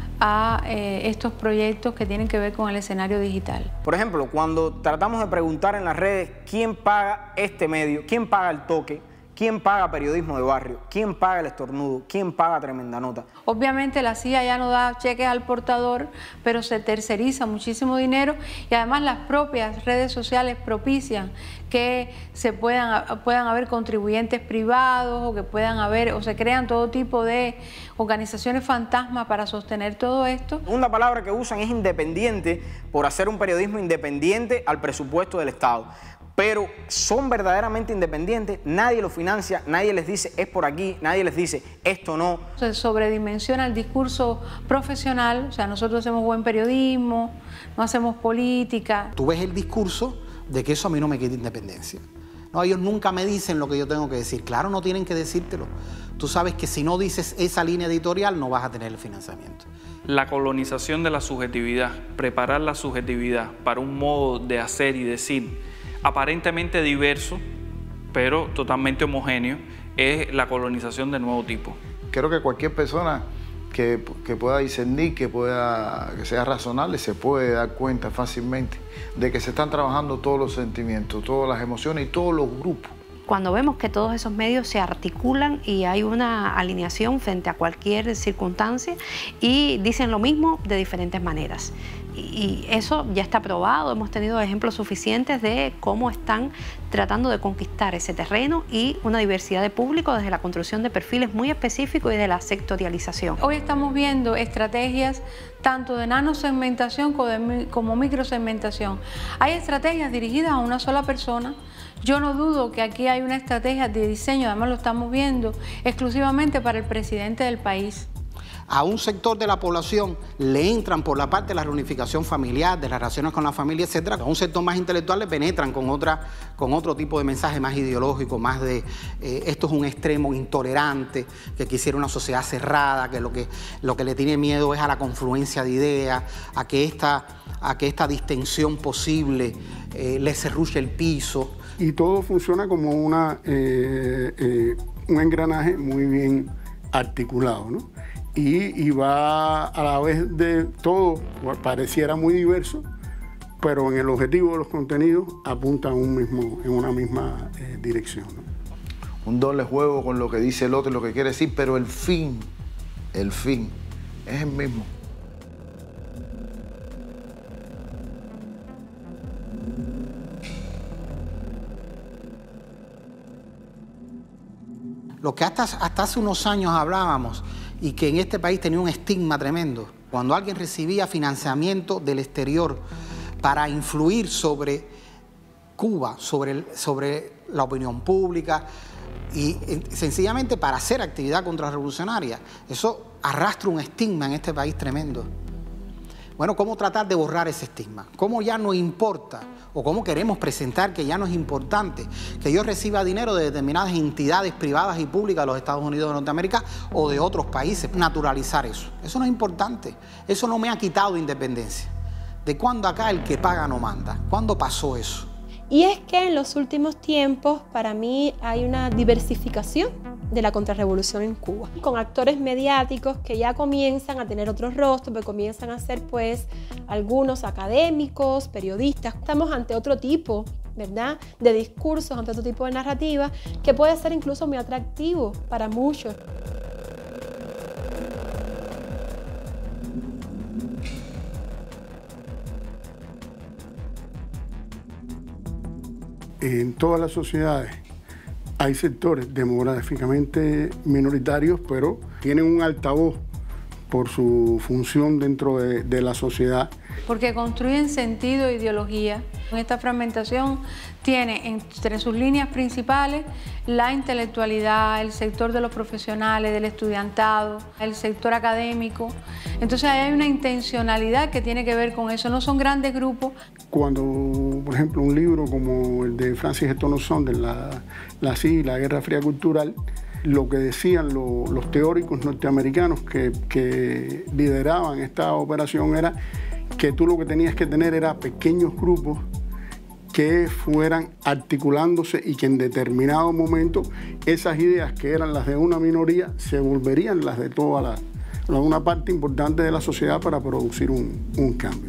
a estos proyectos que tienen que ver con el escenario digital. Por ejemplo, cuando tratamos de preguntar en las redes quién paga este medio, quién paga el toque, quién paga periodismo de barrio, quién paga el estornudo, quién paga tremenda nota. Obviamente la CIA ya no da cheques al portador, pero se terceriza muchísimo dinero, y además las propias redes sociales propician que puedan haber contribuyentes privados, o que puedan haber, o se crean todo tipo de organizaciones fantasmas para sostener todo esto. Una palabra que usan es independiente, por hacer un periodismo independiente al presupuesto del Estado. Pero son verdaderamente independientes, nadie los financia, nadie les dice es por aquí, nadie les dice esto no. Se sobredimensiona el discurso profesional, o sea, nosotros hacemos buen periodismo, no hacemos política. Tú ves el discurso de que eso a mí no me quita independencia. No, ellos nunca me dicen lo que yo tengo que decir. Claro, no tienen que decírtelo. Tú sabes que si no dices esa línea editorial no vas a tener el financiamiento. La colonización de la subjetividad, preparar la subjetividad para un modo de hacer y decir aparentemente diverso, pero totalmente homogéneo, es la colonización de nuevo tipo. Creo que cualquier persona que pueda discernir, que sea razonable, se puede dar cuenta fácilmente de que se están trabajando todos los sentimientos, todas las emociones y todos los grupos. Cuando vemos que todos esos medios se articulan y hay una alineación frente a cualquier circunstancia y dicen lo mismo de diferentes maneras. Y eso ya está probado, hemos tenido ejemplos suficientes de cómo están tratando de conquistar ese terreno y una diversidad de público desde la construcción de perfiles muy específicos y de la sectorialización. Hoy estamos viendo estrategias tanto de nanosegmentación como microsegmentación. Hay estrategias dirigidas a una sola persona. Yo no dudo que aquí hay una estrategia de diseño, además lo estamos viendo, exclusivamente para el presidente del país. A un sector de la población le entran por la parte de la reunificación familiar, de las relaciones con la familia, etcétera. A un sector más intelectual le penetran con otro tipo de mensaje más ideológico, más de esto es un extremo intolerante, que quisiera una sociedad cerrada, que lo que le tiene miedo es a la confluencia de ideas, a que esta distensión posible le serruche el piso. Y todo funciona como un engranaje muy bien articulado, ¿no? Y va a la vez de todo, pareciera muy diverso, pero en el objetivo de los contenidos apuntan en una misma dirección, ¿no? Un doble juego con lo que dice el otro y lo que quiere decir, pero el fin es el mismo. Lo que hasta hace unos años hablábamos y que en este país tenía un estigma tremendo, cuando alguien recibía financiamiento del exterior para influir sobre Cuba, sobre la opinión pública y sencillamente para hacer actividad contrarrevolucionaria, eso arrastra un estigma en este país tremendo. Bueno, ¿cómo tratar de borrar ese estigma? ¿Cómo ya no importa o cómo queremos presentar que ya no es importante que yo reciba dinero de determinadas entidades privadas y públicas de los Estados Unidos de Norteamérica o de otros países? Naturalizar eso. Eso no es importante. Eso no me ha quitado independencia. ¿De cuándo acá el que paga no manda? ¿Cuándo pasó eso? Y es que en los últimos tiempos, para mí, hay una diversificación de la contrarrevolución en Cuba, con actores mediáticos que ya comienzan a tener otros rostros, que comienzan a ser, pues, algunos académicos, periodistas. Estamos ante otro tipo, ¿verdad?, de discursos, ante otro tipo de narrativa, que puede ser incluso muy atractivo para muchos. En todas las sociedades hay sectores demográficamente minoritarios, pero tienen un altavoz por su función dentro de la sociedad. Porque construyen sentido e ideología. Esta fragmentación tiene entre sus líneas principales la intelectualidad, el sector de los profesionales, del estudiantado, el sector académico. Entonces hay una intencionalidad que tiene que ver con eso, no son grandes grupos. Cuando, por ejemplo, un libro como el de Francis Estono Saunders, la CIA y la Guerra Fría Cultural, lo que decían los teóricos norteamericanos que lideraban esta operación era que tú lo que tenías que tener era pequeños grupos que fueran articulándose y que en determinado momento esas ideas que eran las de una minoría se volverían las de toda una parte importante de la sociedad para producir un cambio.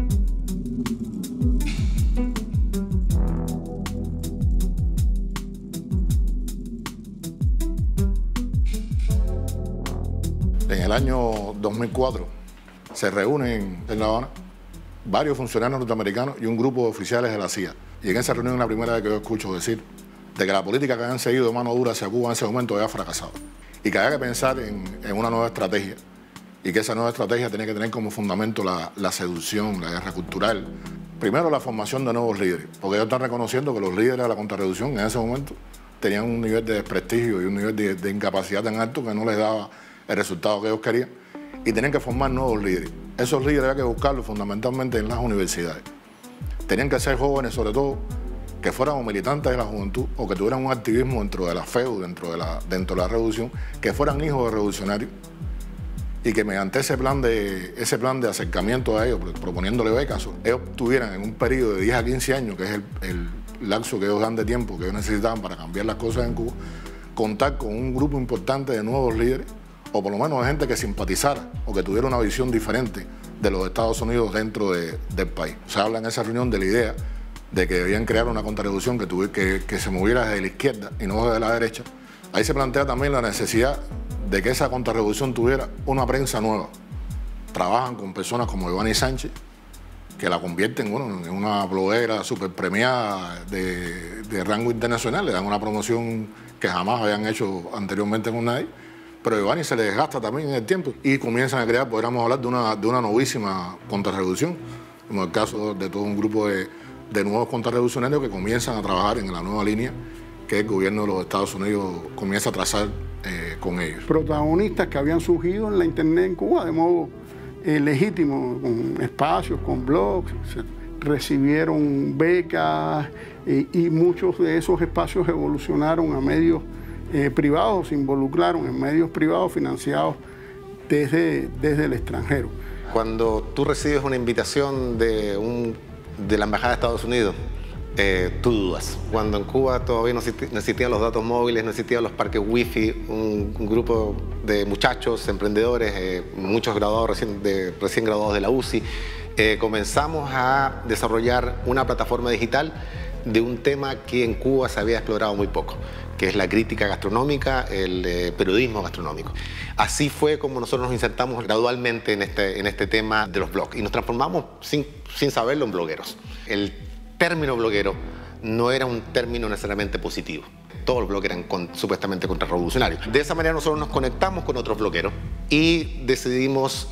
En el año 2004 se reúnen en La Habana varios funcionarios norteamericanos y un grupo de oficiales de la CIA. Y en esa reunión es la primera vez que yo escucho decir de que la política que habían seguido de mano dura hacia Cuba en ese momento había fracasado. Y que había que pensar en una nueva estrategia. Y que esa nueva estrategia tenía que tener como fundamento la seducción, la guerra cultural. Primero, la formación de nuevos líderes. Porque ellos están reconociendo que los líderes de la contrarrevolución en ese momento tenían un nivel de desprestigio y un nivel de incapacidad tan alto que no les daba el resultado que ellos querían. Y tenían que formar nuevos líderes. Esos líderes había que buscarlos fundamentalmente en las universidades. Tenían que ser jóvenes, sobre todo, que fueran o militantes de la juventud o que tuvieran un activismo dentro de la FEU, dentro de la revolución, que fueran hijos de revolucionarios y que mediante ese plan de acercamiento a ellos, proponiéndole becas, ellos tuvieran en un periodo de 10 a 15 años, que es el lapso que ellos dan de tiempo que ellos necesitaban para cambiar las cosas en Cuba, contar con un grupo importante de nuevos líderes o por lo menos de gente que simpatizara o que tuviera una visión diferente de los Estados Unidos dentro del país. Se habla en esa reunión de la idea de que debían crear una contrarrevolución que se moviera desde la izquierda y no desde la derecha. Ahí se plantea también la necesidad de que esa contrarrevolución tuviera una prensa nueva. Trabajan con personas como Ivani Sánchez, que la convierten en una bloguera súper premiada de rango internacional, le dan una promoción que jamás habían hecho anteriormente con nadie. Pero a Ivani se le desgasta también en el tiempo y comienzan a crear, podríamos hablar de una novísima contrarrevolución, como el caso de todo un grupo de nuevos contrarrevolucionarios que comienzan a trabajar en la nueva línea que el gobierno de los Estados Unidos comienza a trazar con ellos. Protagonistas que habían surgido en la internet en Cuba de modo legítimo, con espacios, con blogs, recibieron becas y muchos de esos espacios evolucionaron a medios privados, se involucraron en medios privados financiados desde el extranjero. Cuando tú recibes una invitación de la Embajada de Estados Unidos, tú dudas. Cuando en Cuba todavía no existían los datos móviles, no existían los parques wifi, un grupo de muchachos, emprendedores, muchos graduados recién graduados de la UCI, comenzamos a desarrollar una plataforma digital de un tema que en Cuba se había explorado muy poco, que es la crítica gastronómica, el periodismo gastronómico. Así fue como nosotros nos insertamos gradualmente en este tema de los blogs y nos transformamos sin saberlo en blogueros. El término bloguero no era un término necesariamente positivo. Todos los blogueros eran supuestamente contrarrevolucionarios. De esa manera nosotros nos conectamos con otros blogueros y decidimos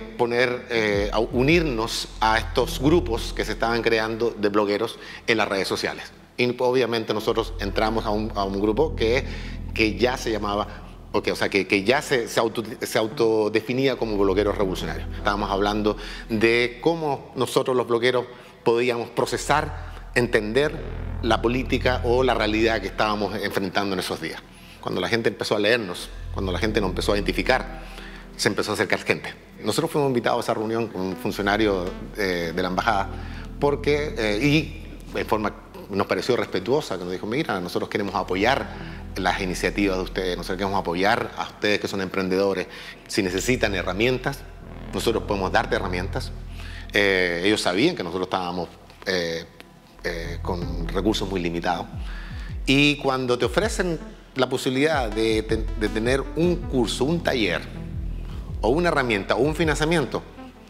unirnos a estos grupos que se estaban creando de blogueros en las redes sociales. Y obviamente nosotros entramos a un grupo que ya se llamaba, que ya se autodefinía como blogueros revolucionarios. Estábamos hablando de cómo nosotros los blogueros podíamos procesar, entender la política o la realidad que estábamos enfrentando en esos días. Cuando la gente empezó a leernos, cuando la gente nos empezó a identificar, se empezó a acercar gente. Nosotros fuimos invitados a esa reunión con un funcionario de la embajada y de forma nos pareció respetuosa, que nos dijo, mira, nosotros queremos apoyar las iniciativas de ustedes, nosotros queremos apoyar a ustedes que son emprendedores. Si necesitan herramientas, nosotros podemos darte herramientas. Ellos sabían que nosotros estábamos con recursos muy limitados. Y cuando te ofrecen la posibilidad de tener un curso, un taller, o una herramienta, o un financiamiento,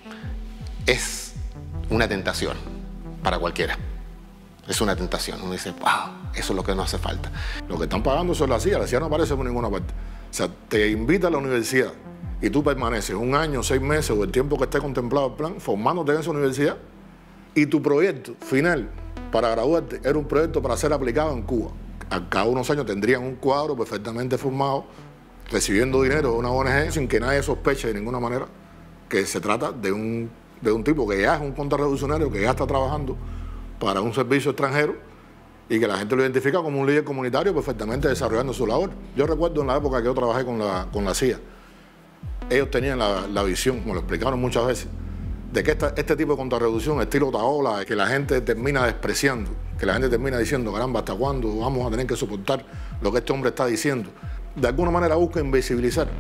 es una tentación para cualquiera. Es una tentación. Uno dice, wow, eso es lo que nos hace falta. Lo que están pagando son la CIA no aparece por ninguna parte. O sea, te invita a la universidad y tú permaneces 1 año, 6 meses o el tiempo que esté contemplado el plan, formándote en esa universidad, y tu proyecto final para graduarte era un proyecto para ser aplicado en Cuba. A cada unos años tendrían un cuadro perfectamente formado, recibiendo dinero de una ONG sin que nadie sospeche de ninguna manera que se trata de un tipo que ya es un contrarrevolucionario, que ya está trabajando para un servicio extranjero y que la gente lo identifica como un líder comunitario perfectamente desarrollando su labor. Yo recuerdo en la época que yo trabajé con la CIA, ellos tenían la visión, como lo explicaron muchas veces, de que este tipo de contrarrevolución, estilo Taola, que la gente termina despreciando, que la gente termina diciendo, caramba, ¿hasta cuándo vamos a tener que soportar lo que este hombre está diciendo? De alguna manera busca invisibilizar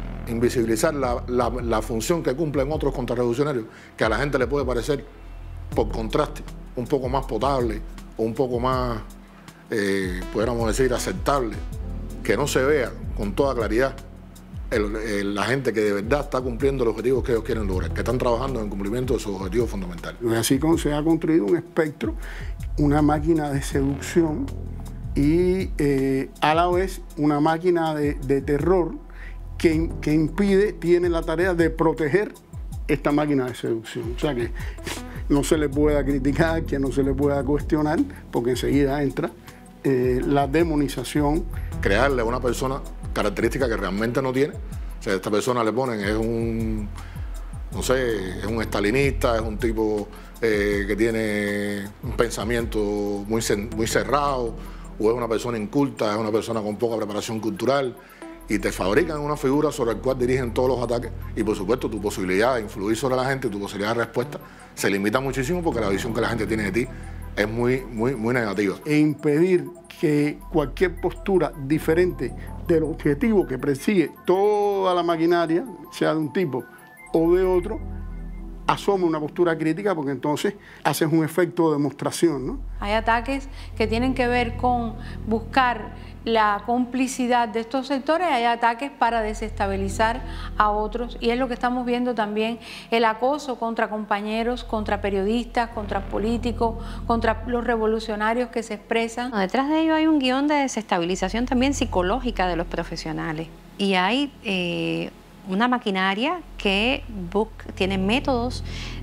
la función que cumplen otros contrarrevolucionarios, que a la gente le puede parecer, por contraste, un poco más potable o un poco más, pudiéramos decir, aceptable, que no se vea con toda claridad la gente que de verdad está cumpliendo los objetivos que ellos quieren lograr, que están trabajando en el cumplimiento de sus objetivos fundamentales. Así como se ha construido un espectro, una máquina de seducción y a la vez una máquina de terror que tiene la tarea de proteger esta máquina de seducción. O sea que no se le pueda criticar, que no se le pueda cuestionar, porque enseguida entra la demonización. Crearle a una persona características que realmente no tiene. O sea, a esta persona le ponen, es un estalinista, es un tipo que tiene un pensamiento muy cerrado, o es una persona inculta, es una persona con poca preparación cultural, y te fabrican una figura sobre la cual dirigen todos los ataques, y por supuesto tu posibilidad de influir sobre la gente, tu posibilidad de respuesta, se limita muchísimo porque la visión que la gente tiene de ti es muy negativa. E impedir que cualquier postura diferente del objetivo que persigue toda la maquinaria, sea de un tipo o de otro, asome una postura crítica, porque entonces haces un efecto de demostración, ¿no? Hay ataques que tienen que ver con buscar la complicidad de estos sectores, hay ataques para desestabilizar a otros, y es lo que estamos viendo también, el acoso contra compañeros, contra periodistas, contra políticos, contra los revolucionarios que se expresan. Detrás de ello hay un guión de desestabilización también psicológica de los profesionales, y hay una maquinaria que tiene métodos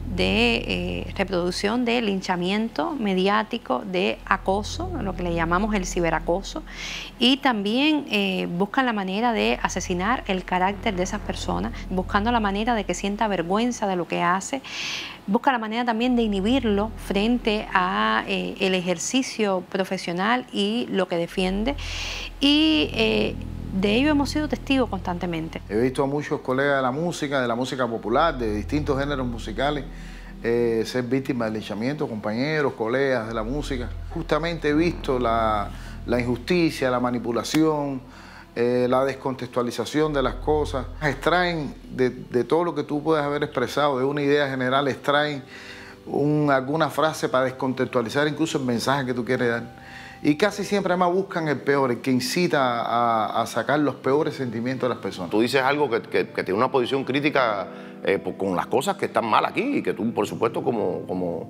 de reproducción de linchamiento mediático, de acoso, lo que le llamamos el ciberacoso, y también buscan la manera de asesinar el carácter de esas personas, buscando la manera de que sienta vergüenza de lo que hace, busca la manera también de inhibirlo frente a el ejercicio profesional y lo que defiende, y de ello hemos sido testigos constantemente. He visto a muchos colegas de la música popular, de distintos géneros musicales, ser víctimas del linchamiento, compañeros, colegas de la música. Justamente he visto la injusticia, la manipulación, la descontextualización de las cosas. Extraen de todo lo que tú puedes haber expresado, de una idea general, extraen alguna frase para descontextualizar incluso el mensaje que tú quieres dar. Y casi siempre además buscan el peor, el que incita a sacar los peores sentimientos de las personas. Tú dices algo que tiene una posición crítica con las cosas que están mal aquí y que tú, por supuesto, como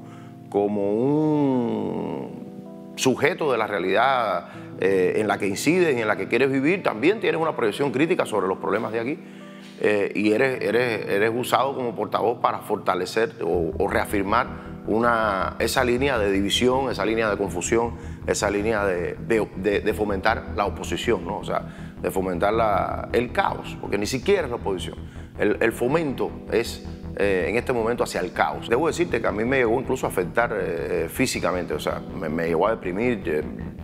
un sujeto de la realidad en la que incides y en la que quieres vivir, también tienes una proyección crítica sobre los problemas de aquí. Y eres usado como portavoz para fortalecer o reafirmar esa línea de división, esa línea de confusión, esa línea de fomentar la oposición, ¿no? O sea, de fomentar el caos, porque ni siquiera es la oposición. El fomento es en este momento hacia el caos. Debo decirte que a mí me llegó incluso a afectar físicamente, o sea, me llegó a deprimir.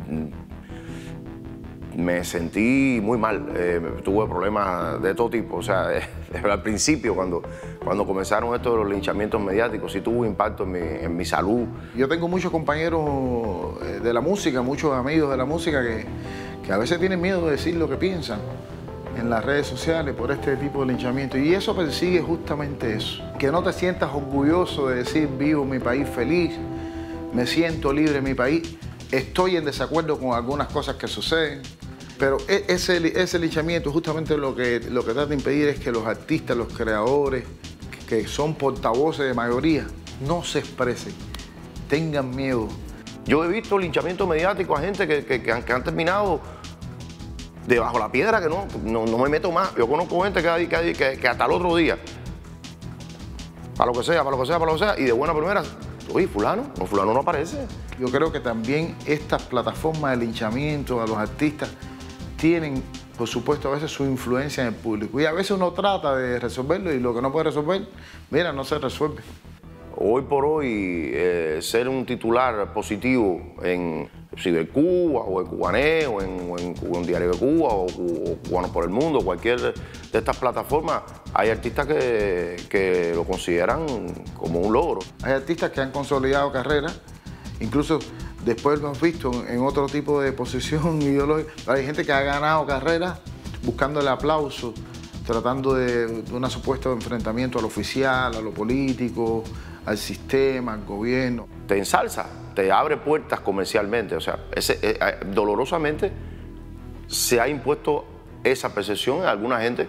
Me sentí muy mal, tuve problemas de todo tipo, o sea, al principio cuando comenzaron estos los linchamientos mediáticos sí tuvo un impacto en mi salud. Yo tengo muchos compañeros de la música, muchos amigos de la música que a veces tienen miedo de decir lo que piensan en las redes sociales por este tipo de linchamiento, y eso persigue justamente eso, que no te sientas orgulloso de decir vivo en mi país feliz, me siento libre en mi país. Estoy en desacuerdo con algunas cosas que suceden, pero ese linchamiento justamente lo que trata de impedir es que los artistas, los creadores, que son portavoces de mayoría, no se expresen, tengan miedo. Yo he visto linchamiento mediático a gente que han terminado debajo de la piedra, que no me meto más. Yo conozco gente que hasta el otro día, para lo que sea, y de buena primera, oye, fulano no aparece. Yo creo que también estas plataformas de linchamiento a los artistas tienen, por supuesto, a veces su influencia en el público. Y a veces uno trata de resolverlo y lo que no puede resolver, mira, no se resuelve. Hoy por hoy, ser un titular positivo en Cibercuba o en Cubané o en Diario de Cuba o Cubanos por el Mundo, cualquier de estas plataformas, hay artistas que lo consideran como un logro. Hay artistas que han consolidado carreras, incluso después lo hemos visto en otro tipo de posición ideológica. Hay gente que ha ganado carreras buscando el aplauso, tratando de un supuesto enfrentamiento al oficial, a lo político, al sistema, al gobierno. Te ensalza, te abre puertas comercialmente. O sea, dolorosamente se ha impuesto esa percepción en alguna gente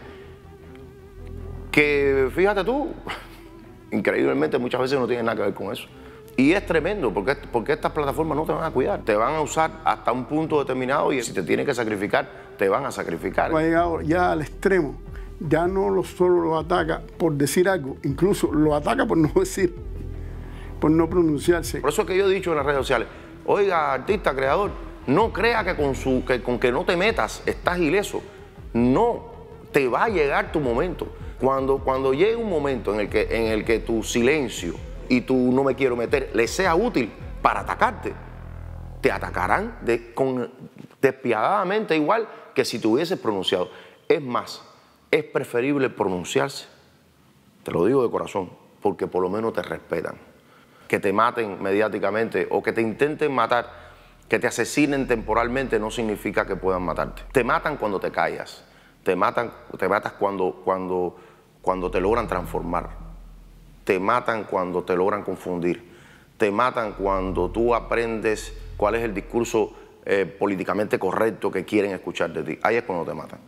que, fíjate tú, increíblemente muchas veces no tiene nada que ver con eso. Y es tremendo porque estas plataformas no te van a cuidar, te van a usar hasta un punto determinado y si te tienen que sacrificar, te van a sacrificar. Ha llegado ya al extremo, ya no solo lo ataca por decir algo, incluso lo ataca por no decir, por no pronunciarse. Por eso es que yo he dicho en las redes sociales, oiga, artista, creador, no crea que con que no te metas estás ileso. No, te va a llegar tu momento. Cuando llegue un momento en el que tu silencio y tu no me quiero meter le sea útil para atacarte, te atacarán despiadadamente igual que si te hubieses pronunciado. Es más, es preferible pronunciarse, te lo digo de corazón, porque por lo menos te respetan. Que te maten mediáticamente o que te intenten matar, que te asesinen temporalmente no significa que puedan matarte. Te matan cuando te callas, te matas cuando te logran transformar. Te matan cuando te logran confundir, te matan cuando tú aprendes cuál es el discurso políticamente correcto que quieren escuchar de ti. Ahí es cuando te matan.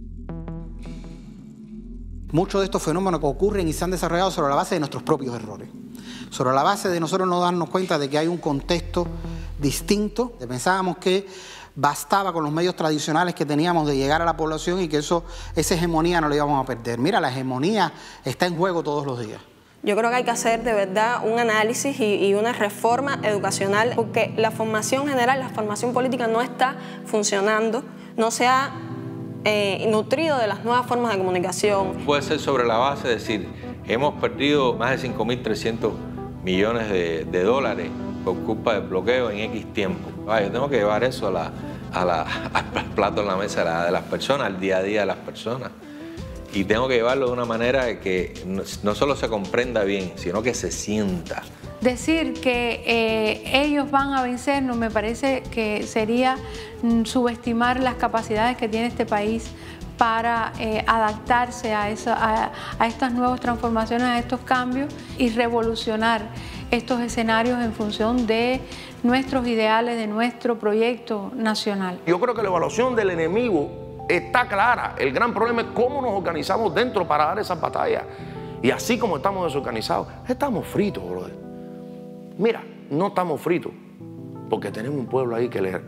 Muchos de estos fenómenos que ocurren y se han desarrollado sobre la base de nuestros propios errores, sobre la base de nosotros no darnos cuenta de que hay un contexto distinto. Pensábamos que bastaba con los medios tradicionales que teníamos de llegar a la población y que esa hegemonía no la íbamos a perder. Mira, la hegemonía está en juego todos los días. Yo creo que hay que hacer de verdad un análisis y una reforma educacional porque la formación general, la formación política no está funcionando, no se ha nutrido de las nuevas formas de comunicación. Puede ser sobre la base de decir, hemos perdido más de 5.300 millones de dólares por culpa del bloqueo en X tiempo. Yo tengo que llevar eso al plato en la mesa de las personas, al día a día de las personas. Y tengo que llevarlo de una manera que no solo se comprenda bien, sino que se sienta. Decir que ellos van a vencernos me parece que sería subestimar las capacidades que tiene este país para adaptarse a estas nuevas transformaciones, a estos cambios y revolucionar estos escenarios en función de nuestros ideales, de nuestro proyecto nacional. Yo creo que la evaluación del enemigo está clara. El gran problema es cómo nos organizamos dentro para dar esas batallas. Y así como estamos desorganizados, estamos fritos, brother. Mira, no estamos fritos, porque tenemos un pueblo ahí que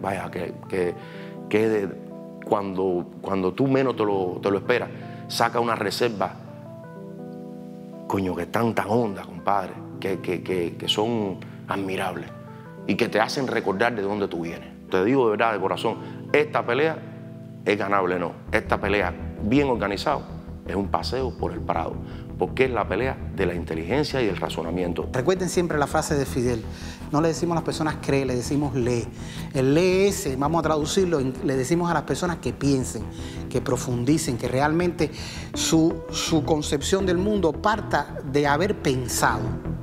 cuando tú menos te lo esperas, saca una reserva, coño, que están tan hondas, compadre, que son admirables y que te hacen recordar de dónde tú vienes. Te digo de verdad, de corazón, esta pelea es ganable, no. Esta pelea bien organizada es un paseo por el Prado, porque es la pelea de la inteligencia y el razonamiento. Recuerden siempre la frase de Fidel, no le decimos a las personas cree, le decimos lee. El lee ese, vamos a traducirlo, le decimos a las personas que piensen, que profundicen, que realmente su concepción del mundo parta de haber pensado.